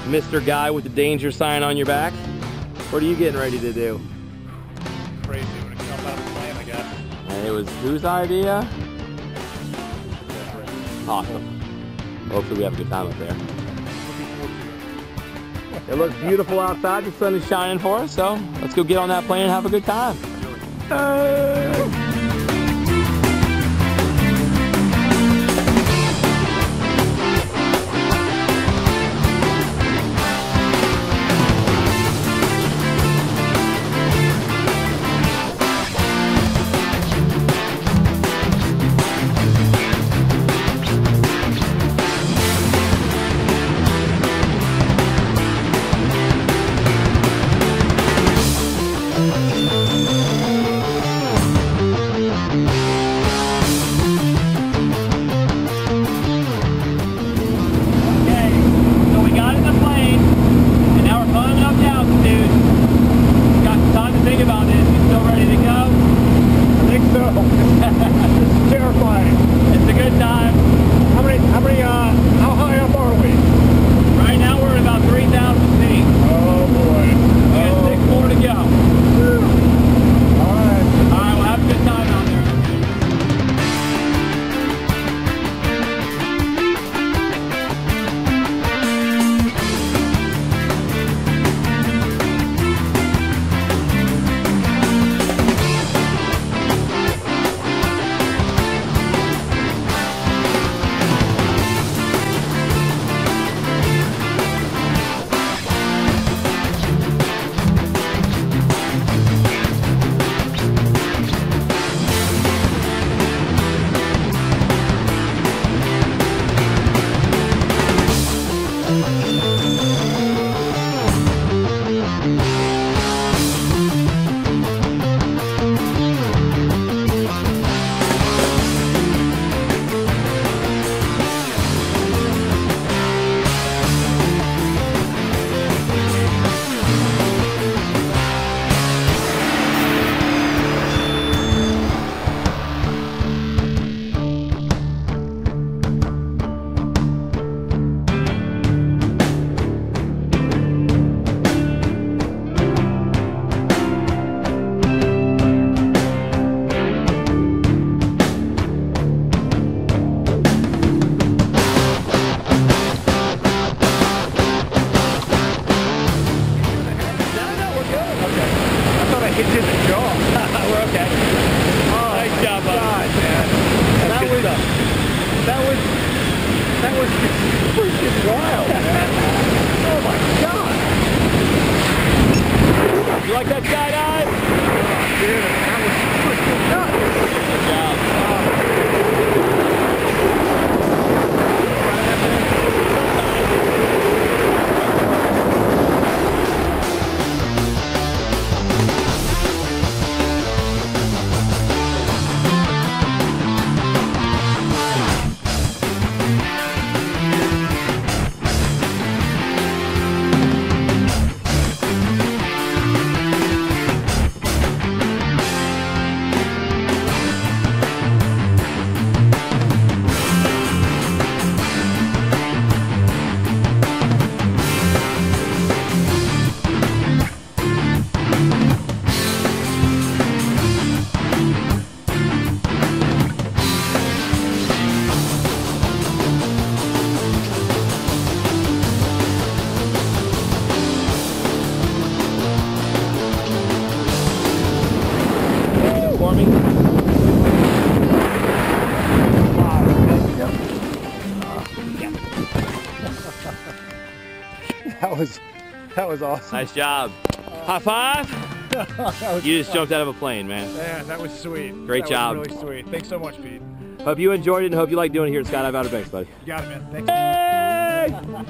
Mr. Guy with the danger sign on your back. What are you getting ready to do? Crazy when it comes out of the plane, I guess. And it was whose idea? Awesome. Hopefully we have a good time up there. It looks beautiful outside. The sun is shining for us, so let's go get on that plane and have a good time. That was freaking wild, man. Oh my God. You like that skydive? Dude, that was freaking nuts. Good job. That was awesome. Nice job. High five. You just jumped out of a plane, man. Yeah, that was sweet. Great job. That was really sweet. Thanks so much, Pete. Hope you enjoyed it and hope you like doing it here at Skydive OBX, buddy. You got it, man. Thanks. Hey!